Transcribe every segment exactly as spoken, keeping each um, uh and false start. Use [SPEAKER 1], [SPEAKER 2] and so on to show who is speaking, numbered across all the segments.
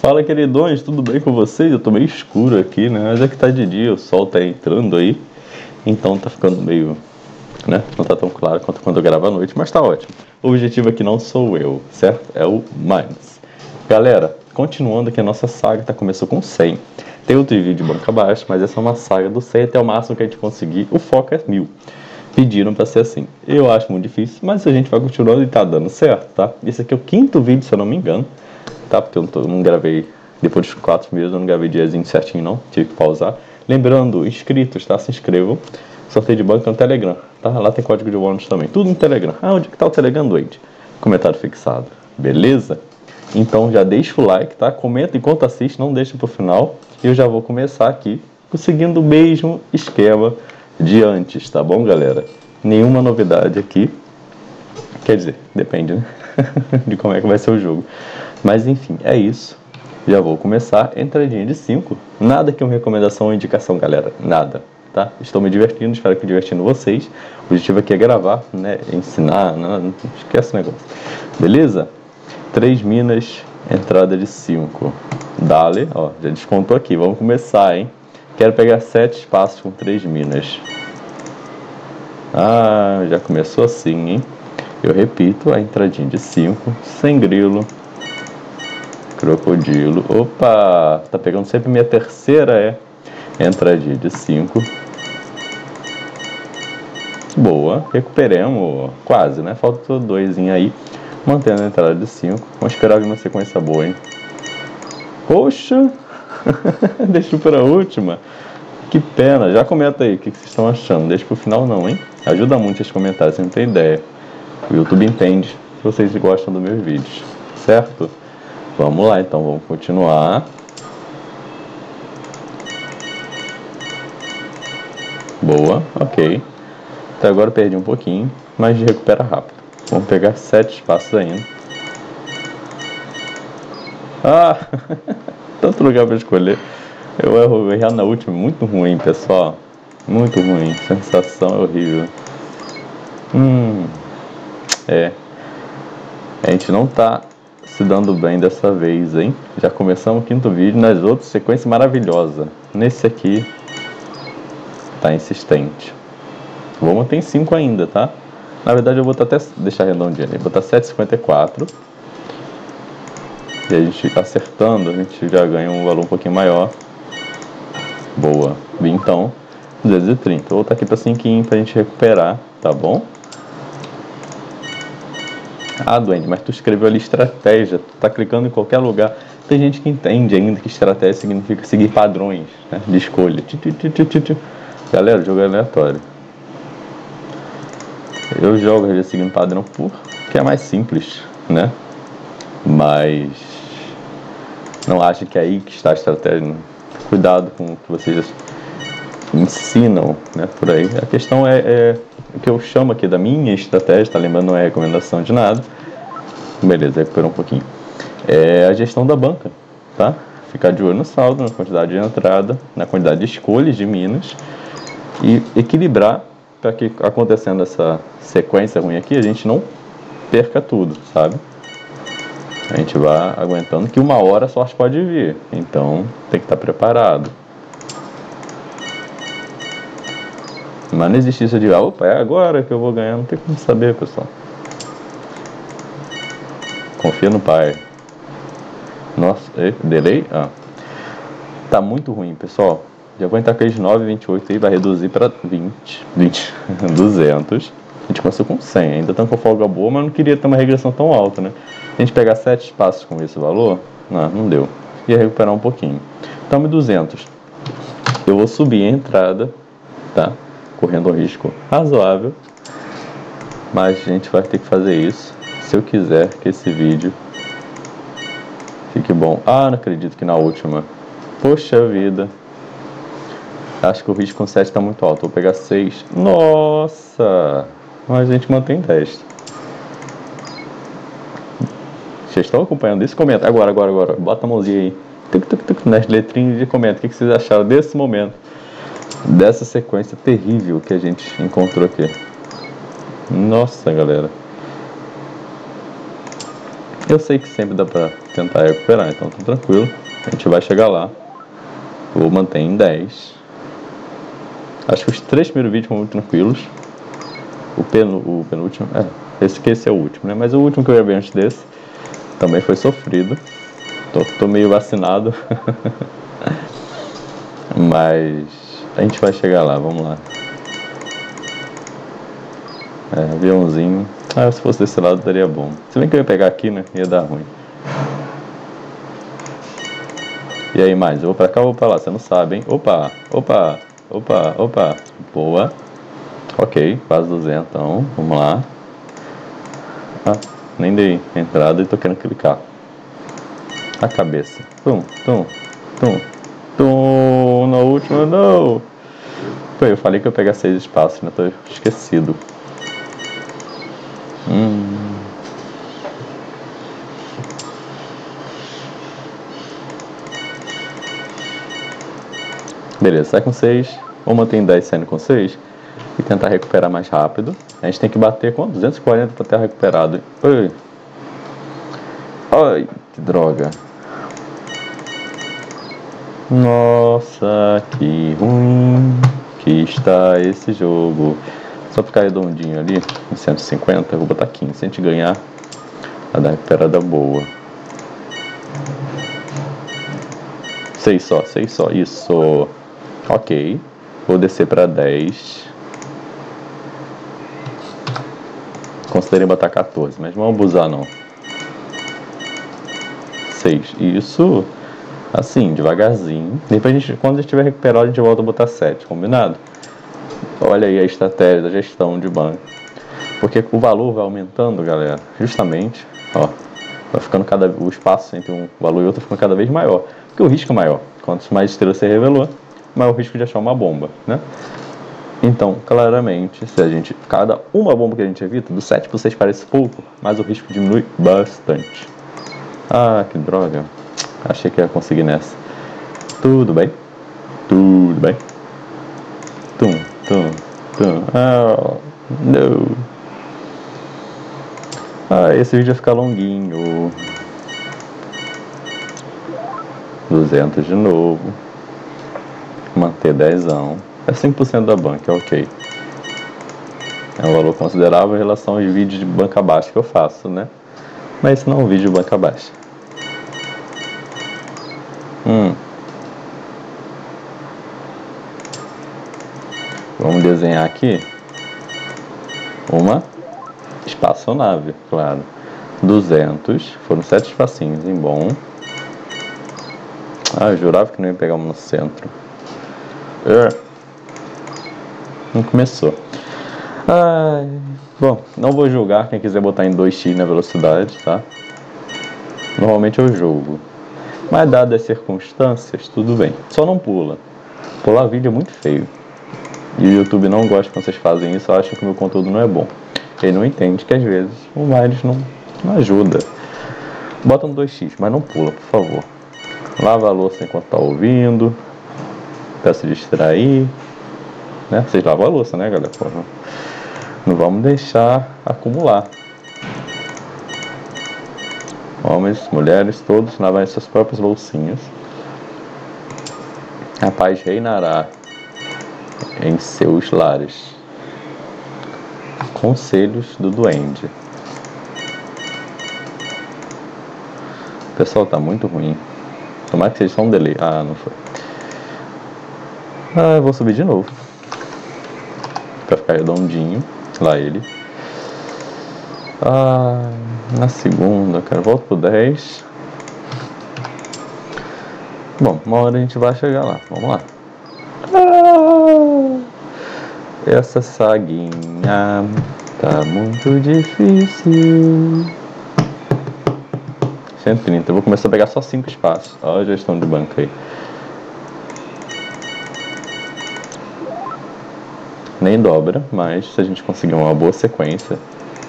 [SPEAKER 1] Fala, queridões, tudo bem com vocês? Eu tô meio escuro aqui, né? Mas é que tá de dia, o sol tá entrando aí. Então tá ficando meio, né? Não tá tão claro quanto quando eu gravo à noite, mas tá ótimo. O objetivo aqui não sou eu, certo? É o Minds. Galera, continuando aqui a nossa saga, tá? Começou com cem. Tem outro vídeo de banca abaixo, mas essa é uma saga do cem até o máximo que a gente conseguir. O foco é mil. Pediram pra ser assim. Eu acho muito difícil, mas a gente vai continuando e tá dando certo, tá? Esse aqui é o quinto vídeo, se eu não me engano. Tá? Porque eu não, tô, não gravei, depois dos quatro meses, eu não gravei diazinho certinho não, tive que pausar. Lembrando, inscritos, tá? Se inscrevam. Sorteio de banca no Telegram, tá? Lá tem código de bônus também, tudo no Telegram. Ah, onde que tá o Telegram, doente? Comentário fixado, beleza? Então já deixa o like, tá? Comenta enquanto assiste, não deixa pro final. E eu já vou começar aqui, seguindo o mesmo esquema de antes, tá bom, galera? Nenhuma novidade aqui. Quer dizer, depende, né? de como é que vai ser o jogo. Mas enfim, é isso. Já vou começar. Entradinha de cinco. Nada que uma recomendação ou indicação, galera. Nada, tá? Estou me divertindo, espero que divertindo vocês. O objetivo aqui é gravar, né? Ensinar, não, não esquece o negócio. Beleza? Três minas, entrada de cinco. Dale, ó, já descontou aqui. Vamos começar, hein? Quero pegar sete espaços com três minas. Ah, já começou assim, hein? Eu repito, a entradinha de cinco, sem grilo. Crocodilo. Opa! Tá pegando sempre minha terceira, é. Entradinha de cinco. Boa. Recuperemos. Quase, né? Falta dois aí. Mantendo a entrada de cinco. Vamos esperar vir uma sequência boa, hein? Poxa! Deixa para a última. Que pena. Já comenta aí o que vocês estão achando. Deixa pro final não, hein? Ajuda muito os comentários, você não tem ideia. O YouTube entende se vocês gostam dos meus vídeos. Certo? Vamos lá, então, vamos continuar. Boa, ok. Até agora eu perdi um pouquinho, mas recupera rápido. Vamos pegar sete espaços ainda. Ah! Tanto lugar para escolher. Eu erro errar na última, muito ruim, pessoal. Muito ruim, sensação horrível. Hum, é. A gente não tá se dando bem dessa vez, hein? Já começamos o quinto vídeo, nas outras, sequência maravilhosa. Nesse aqui, tá insistente. Vou manter em cinco ainda, tá? Na verdade eu vou até deixar redondinho ali, botar sete vírgula cinquenta e quatro. E a gente acertando, a gente já ganha um valor um pouquinho maior. Boa. Então, duzentos e trinta. Vou voltar aqui para cinco pra gente recuperar, tá bom? Ah, Duende, mas tu escreveu ali estratégia, tu tá clicando em qualquer lugar. Tem gente que entende ainda que estratégia significa seguir padrões, né, de escolha. Galera, o jogo é aleatório. Eu jogo já seguindo padrão porque é mais simples, né? Mas não acho que é aí que está a estratégia. Né? Cuidado com o que vocês ensinam, né, por aí. A questão é, é o que eu chamo aqui da minha estratégia, tá lembrando, não é recomendação de nada. Beleza, recuperou um pouquinho. É a gestão da banca, tá? Ficar de olho no saldo, na quantidade de entrada, na quantidade de escolhas de minas e equilibrar para que, acontecendo essa sequência ruim aqui, a gente não perca tudo, sabe? A gente vai aguentando que uma hora a sorte pode vir, então tem que estar preparado. Mas não existe isso de, ah, opa, é agora que eu vou ganhar, não tem como saber, pessoal. Confia no pai. Nossa, delay? Ah. Tá muito ruim, pessoal. Já vou entrar com aqueles nove, vinte e oito aí, vai reduzir para vinte, vinte, duzentos. A gente começou com cem, ainda estamos com folga boa, mas não queria ter uma regressão tão alta, né? A gente pegar sete espaços com esse valor, não, não deu. Ia recuperar um pouquinho. Estamos em duzentos. Eu vou subir a entrada, tá? Correndo um risco razoável, mas a gente vai ter que fazer isso se eu quiser que esse vídeo fique bom. Ah, não acredito que na última, poxa vida, acho que o risco com sete está muito alto, vou pegar seis. Nossa, mas a gente mantém dez. Vocês estão acompanhando isso? Comenta agora, agora, agora, bota a mãozinha aí tuc, tuc, tuc, nas letrinhas de comenta o que vocês acharam desse momento, dessa sequência terrível que a gente encontrou aqui. Nossa, galera. Eu sei que sempre dá pra tentar recuperar, então tá tranquilo. A gente vai chegar lá. Eu vou manter em dez. Acho que os três primeiros vídeos foram muito tranquilos. O, penu, o penúltimo, é, esse que esse é o último, né? Mas o último que eu gravei antes desse também foi sofrido. Tô, tô meio vacinado. Mas a gente vai chegar lá, vamos lá. É, aviãozinho. Ah, se fosse desse lado daria bom. Se bem que eu ia pegar aqui, né? Ia dar ruim. E aí, mais? Eu vou pra cá ou vou pra lá? Você não sabe, hein? Opa, opa, opa, opa. Boa. Ok, quase duzentos, então. Vamos lá. Ah, nem dei entrada e tô querendo clicar. A cabeça. Tum, tum, tum, tum. Na última, não. Pô, eu falei que eu ia pegar seis espaços, né? Tô esquecido. Hum. Beleza, sai com seis. Ou mantém dez saindo com seis. E tentar recuperar mais rápido. A gente tem que bater com duzentos e quarenta para ter recuperado. Ai. Ai, que droga. Nossa, que ruim que está esse jogo. Só ficar redondinho ali, em cento e cinquenta, eu vou botar quinze. Se a gente ganhar, vai dar recuperada boa. seis só, seis só, isso. Ok, vou descer para dez. Considerei botar quatorze, mas não vamos abusar não. seis, isso. Assim, devagarzinho. Depois, a gente, quando a gente tiver recuperado, a gente volta a botar sete, combinado? Olha aí a estratégia da gestão de banco. Porque o valor vai aumentando, galera, justamente, ó, vai ficando cada o espaço entre um valor e outro ficando cada vez maior. Porque o risco é maior. Quanto mais estrelas você revelou, maior o risco de achar uma bomba, né? Então, claramente, se a gente, cada uma bomba que a gente evita, do sete para seis parece pouco, mas o risco diminui bastante. Ah, que droga. Achei que ia conseguir nessa. Tudo bem? Tudo bem? Tum, tum, tum. Ah, não. Ah, esse vídeo vai ficar longuinho. duzentos de novo. Manter dezão. É cinco por cento da banca, ok. É um valor considerável em relação aos vídeos de banca baixa que eu faço, né? Mas esse não é um vídeo de banca baixa. Hum. Vamos desenhar aqui uma espaçonave, claro. duzentos, foram sete espacinhos em bom. Ah, eu jurava que não ia pegar uma no centro. É. Não começou. Ai, bom, não vou julgar quem quiser botar em dois x na velocidade, tá? Normalmente eu julgo. Mas dadas as circunstâncias, tudo bem. Só não pula. Pular vídeo é muito feio. E o YouTube não gosta quando vocês fazem isso, acha que o meu conteúdo não é bom. Ele não entende que às vezes o Miles não, não ajuda. Bota no dois x, mas não pula, por favor. Lava a louça enquanto tá ouvindo. Pra se distrair. Né? Vocês lavam a louça, né, galera? Porra. Não vamos deixar acumular. Homens, mulheres, todos lavam suas próprias loucinhas. A paz reinará em seus lares. Conselhos do Duende. O pessoal tá muito ruim. Tomara que seja só um delay. Ah, não foi. Ah, eu vou subir de novo. Pra ficar redondinho. Lá ele. Ah, na segunda, cara. Volto pro dez. Bom, uma hora a gente vai chegar lá. Vamos lá. Ah, essa saguinha tá muito difícil. cento e trinta. Eu vou começar a pegar só cinco espaços. Olha a gestão de banca aí. Nem dobra, mas se a gente conseguir uma boa sequência.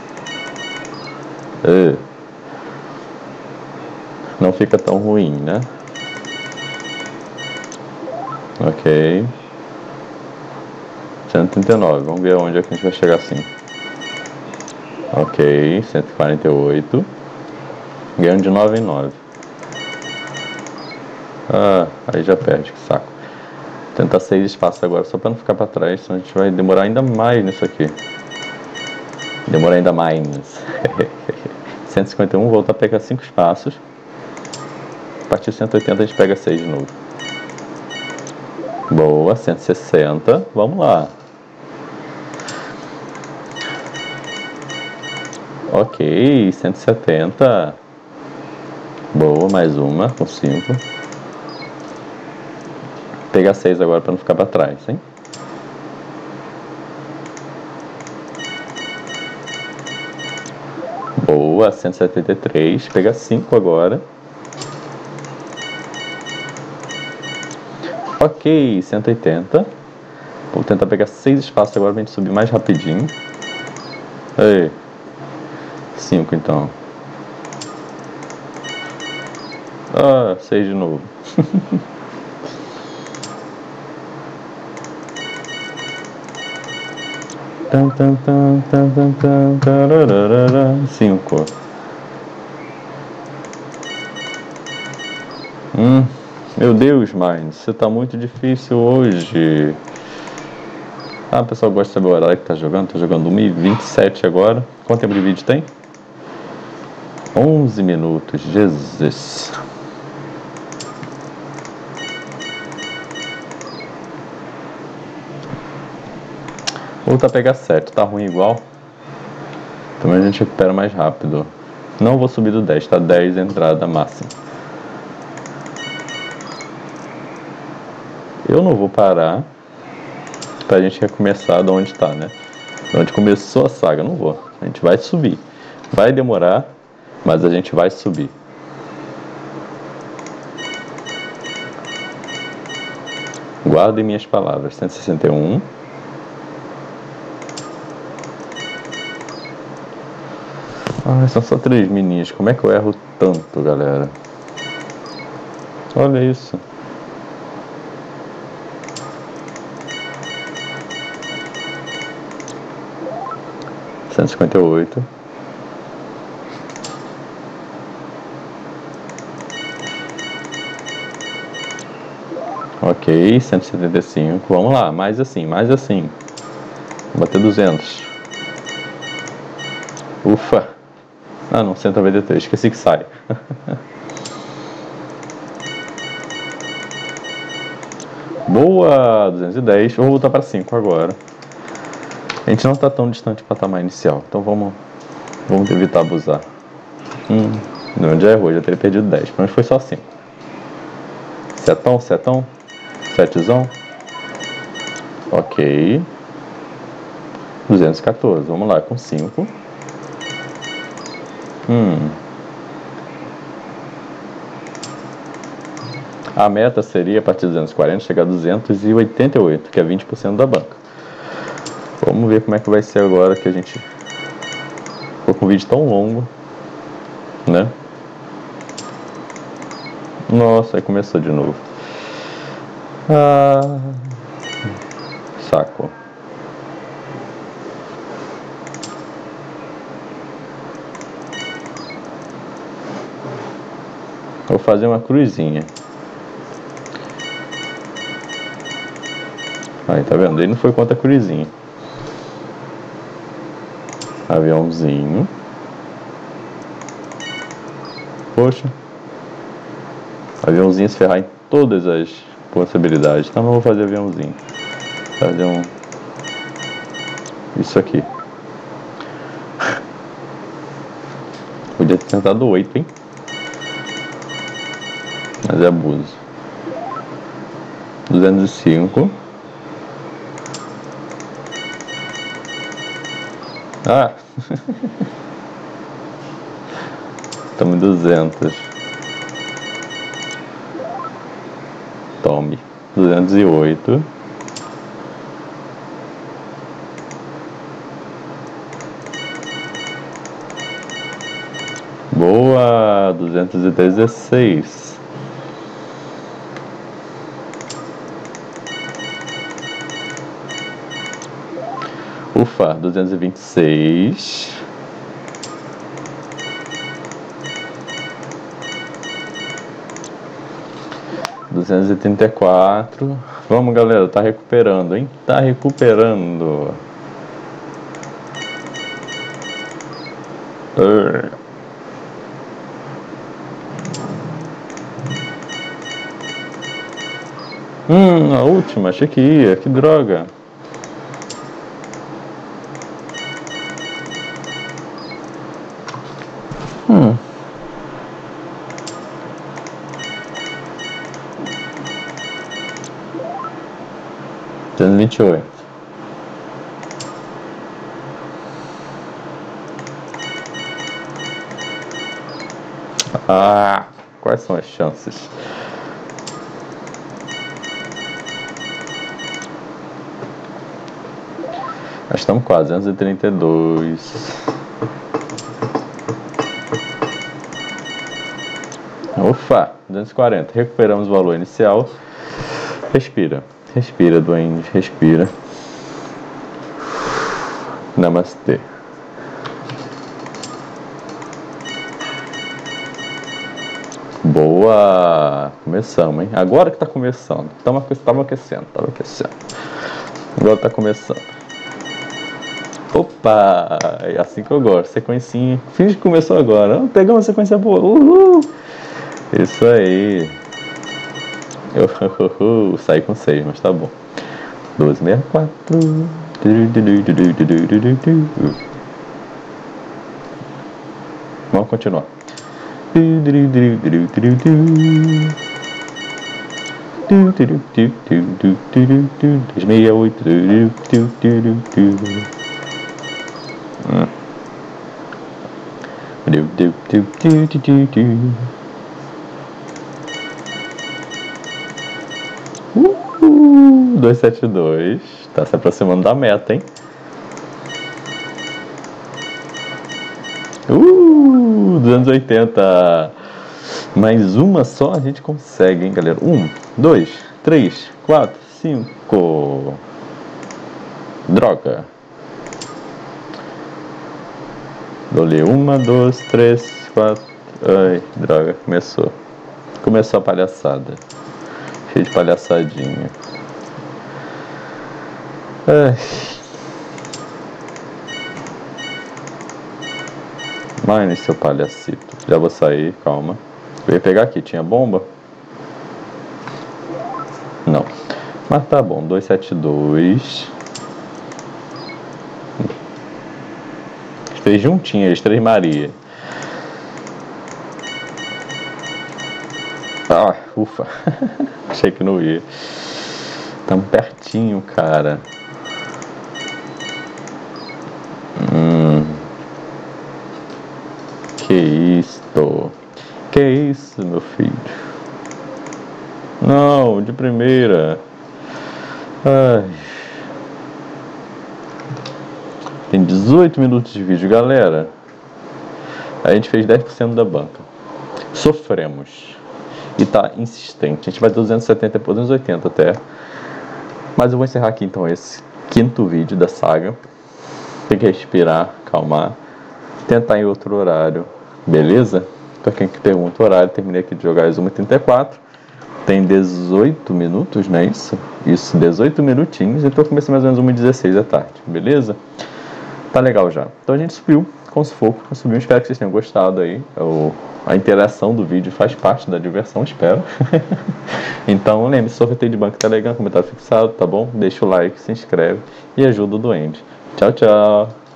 [SPEAKER 1] Uh, não fica tão ruim, né? Ok. cento e trinta e nove. Vamos ver onde é que a gente vai chegar assim. Ok. cento e quarenta e oito. Ganhando de nove em nove. Ah, aí já perde, que saco. Tentar seis espaços agora, só pra não ficar pra trás, senão a gente vai demorar ainda mais nisso aqui. Demorar ainda mais. cento e cinquenta e um, voltar a pegar cinco espaços. A partir de cento e oitenta a gente pega seis de novo. Boa, cento e sessenta. Vamos lá. Ok, cento e setenta. Boa, mais uma, com cinco. Pegar seis agora para não ficar para trás, hein? Boa, cento e setenta e três. Pega cinco agora. Ok, cento e oitenta. Vou tentar pegar seis espaços agora pra gente subir mais rapidinho. Ei. cinco então. Ah, seis de novo. Tan, tan, tan, tan, tan, tan, tararara. cinco. Hum, meu Deus, Mines, você tá muito difícil hoje. Ah, o pessoal gosta de saber o horário que tá jogando. Tô jogando uma e vinte e sete agora. Quanto tempo de vídeo tem? onze minutos, Jesus. Vou voltar a pegar sete, tá ruim igual. Também a gente recupera mais rápido. Não vou subir do dez, tá dez entrada máxima. Eu não vou parar pra gente recomeçar de onde tá, né? De onde começou a saga, não vou. A gente vai subir. Vai demorar, mas a gente vai subir. Guardem minhas palavras. cento e sessenta e um. Ah, são só três mininhas. Como é que eu erro tanto, galera? Olha isso. cento e cinquenta e oito. Ok, cento e setenta e cinco. Vamos lá, mais assim, mais assim. Vou bater duzentos. Ufa. Ah não, cento e noventa e três. Esqueci que sai. Boa, duzentos e dez. Vou voltar para cinco agora. A gente não está tão distante do patamar inicial, então vamos, vamos evitar abusar. Hum, não, já errou, já teria perdido dez, mas foi só cinco. Setão, setão, setzão. Ok. duzentos e quatorze, vamos lá, com cinco. Hum. A meta seria, a partir de duzentos e quarenta, chegar a duzentos e oitenta e oito, que é vinte por cento da banca. Vamos ver como é que vai ser agora que a gente ficou com um vídeo tão longo, né? Nossa, aí começou de novo. Ah, saco. Vou fazer uma cruzinha. Aí, tá vendo? Ele não foi contra a cruzinha. Aviãozinho. Poxa. Aviãozinho se ferrar em todas as possibilidades. Então não vou fazer aviãozinho. Vou fazer um... Isso aqui. Podia ter tentado oito, hein? Mas é abuso. duzentos e cinco. Ah! Estamos em duzentos. Tome. duzentos e oito. Boa! duzentos e dezesseis. Ufa, duzentos e vinte e seis. duzentos e trinta e quatro. Vamos, galera, tá recuperando, hein? Tá recuperando. Uh. Hum, a última, achei que ia, que droga. Hum. duzentos e vinte e oito. Ah, quais são as chances? Nós estamos quase, duzentos e trinta e dois. Ufa, duzentos e quarenta. Recuperamos o valor inicial. Respira, respira, duende, respira. Namastê. Boa! Começamos, hein? Agora que tá começando. Tava aquecendo, tava aquecendo. Agora tá começando. Opa! É assim que eu gosto. Sequencinha. Finge que começou agora. Vamos pegar uma sequência boa. Uhul! Isso aí. Eu saí com seis, mas tá bom. doze sessenta e quatro. Vamos continuar. sessenta e oito. Uh, duzentos e setenta e dois. Tá se aproximando da meta, hein? Uh, duzentos e oitenta. Mais uma só a gente consegue, hein, galera? Um, dois, três, quatro, cinco. Droga. Dole uma, duas, três, quatro. Ai, droga, começou. Começou a palhaçada. Cheio de palhaçadinha. Ai. Mine, seu palhacito. Já vou sair, calma. Eu ia pegar aqui, tinha bomba? Não. Mas tá bom, duzentos e setenta e dois. Fez juntinho eles, Três Maria. Ah, ufa. Achei que não ia. Tamo pertinho, cara. Hum. Que isto? Que isso, meu filho? Não, de primeira. Ai. Tem dezoito minutos de vídeo, galera. A gente fez dez por cento da banca. Sofremos. E tá insistente. A gente vai duzentos e setenta, duzentos e oitenta até. Mas eu vou encerrar aqui então esse quinto vídeo da saga. Tem que respirar, calmar. Tentar em outro horário. Beleza? Pra quem que pergunta o horário, terminei aqui de jogar Exuma trinta e quatro. Tem dezoito minutos, não é isso? Isso, dezoito minutinhos. Então eu comecei mais ou menos uma dezesseis da tarde. Beleza? Tá legal já. Então a gente subiu com sufoco. Subiu, espero que vocês tenham gostado aí. O, a interação do vídeo faz parte da diversão, espero. Então lembre-se, sorteio de banco tá legal, comentário fixado, tá bom? Deixa o like, se inscreve e ajuda o doente. Tchau, tchau!